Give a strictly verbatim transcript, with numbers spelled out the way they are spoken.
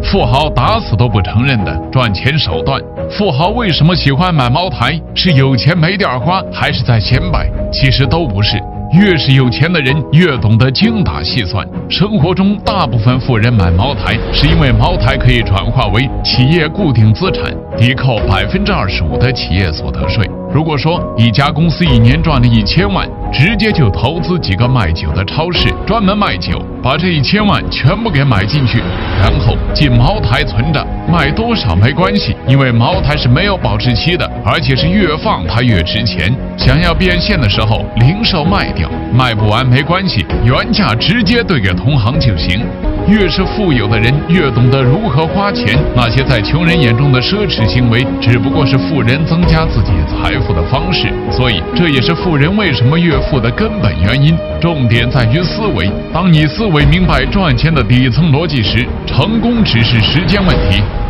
富豪打死都不承认的赚钱手段。富豪为什么喜欢买茅台？是有钱没地儿花，还是在显摆？其实都不是。越是有钱的人，越懂得精打细算。生活中，大部分富人买茅台，是因为茅台可以转化为企业固定资产，抵扣百分之二十五的企业所得税。如果说一家公司一年赚了一千万，直接就投资几个卖酒的超市，专门卖酒，把这一千万全部给买进去，然后进茅台存着，卖多少没关系，因为茅台是没有保质期的，而且是越放它越值钱。想要变现的时候，零售卖掉，卖不完没关系，原价直接兑给同行就行。越是富有的人，越懂得如何花钱。那些在穷人眼中的奢侈行为，只不过是富人增加自己财富的方式。所以，这也是富人为什么越富的根本原因。重点在于思维。当你思维明白赚钱的底层逻辑时，成功只是时间问题。